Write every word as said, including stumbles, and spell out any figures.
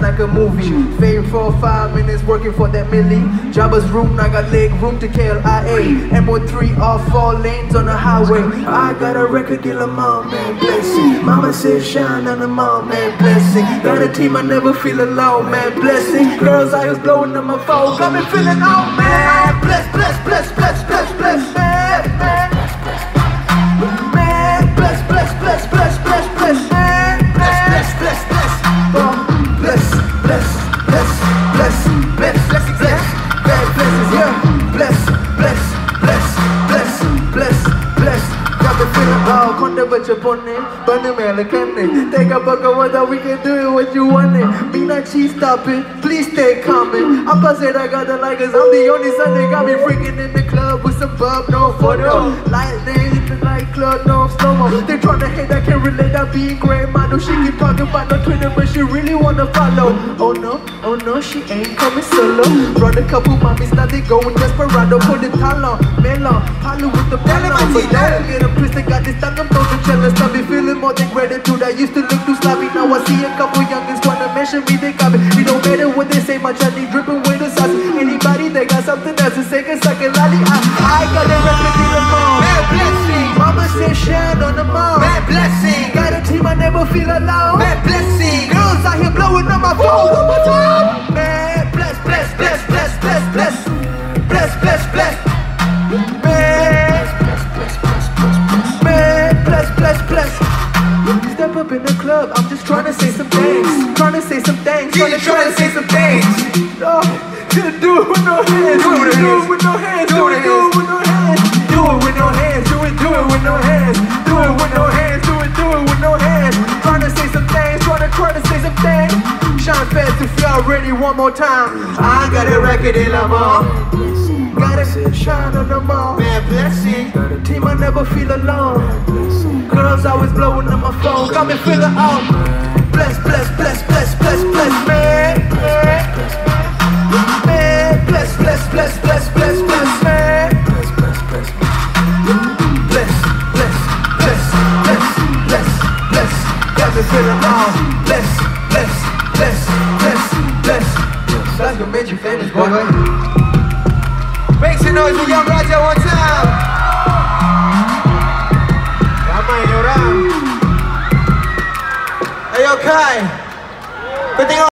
like a movie. Fame for five minutes, working for that milli. Jabba's room, I got leg room to K L I A. M O three off four lanes on the highway. I got a record deal, of mom, man, blessing. Mama says shine on the mom, man, blessing. Got a team, I never feel alone, man, blessing. Girls, I was blowing on my phone, got me feeling oh man. Bless, bless, bless, bless, bless, bless, man, man. Man, bless, bless, bless, bless, bless, bless, man. Bless, bless, bless, bless. Oh, bless, bless, bless, bless, bless, bless, bless, bad blessings, yeah. Bless, bless, bless, bless, bless, bless. Got the feeling, oh, conda bacha ponne, banne mele kanne. Take a buck of what we can do it what you want it. Be not cheese, stop it, please stay coming. I'm said I got the likers, I'm the only son they got me freaking in the club with some bub, no photo. Lightning in the nightclub, no slow-mo. They tryna hate, I can't relate, I being great model. She keep talking about no Twitter, but she really wanna follow. Oh no, oh no, she ain't coming solo. Brought a couple mommies, now they going desperado. Put the talon, melon, Palu with the melon. But don't get them twisted, got this tongue, I'm totally jealous. I be feeling more than gratitude, I used to look too sloppy. Now I see a couple youngins tryna mention me, they got me. It don't matter what they say, my Johnny dripping with the sauce. Anybody that got something else to say, can suck a lolly. I, I got a record deal, of mom, man, blessing. Mama said shine on the mom, man, blessing. Got a team, I never feel alone, man, blessing. Girls out here blowing on my phone one more time. Man, bless, bless, bless, bless, bless, bless, bless, bless, bless. Man, man, bless, bless, bless. Step up in the club, I'm just trying to say some things. Trying to say some things, trying to try to say some things. Oh, do it with no hands, do it with no hands, do it with no hands, do it with no hands, do it, do it with no hands, do it with no hands, do it, do it with no hands. Trying to say some things, trying to try to say some things. Shine fast if y'all ready one more time. I got a record in the mall. Got it, shine on the mall. Man, blessing. Got a team, I never feel alone. Girls always blowing on my phone, got me feeling out. Bless, bless, bless, bless, bless, bless, man. Man, bless, bless, bless, bless, bless, bless, man. Bless, bless, bless, bless, bless, bless, bless, bless, got me feeling out. Bless, bless, bless, bless, bless. That's what made you famous, boy. Make some noise for Young Raja one time. Hey, yo, Kai. Good thing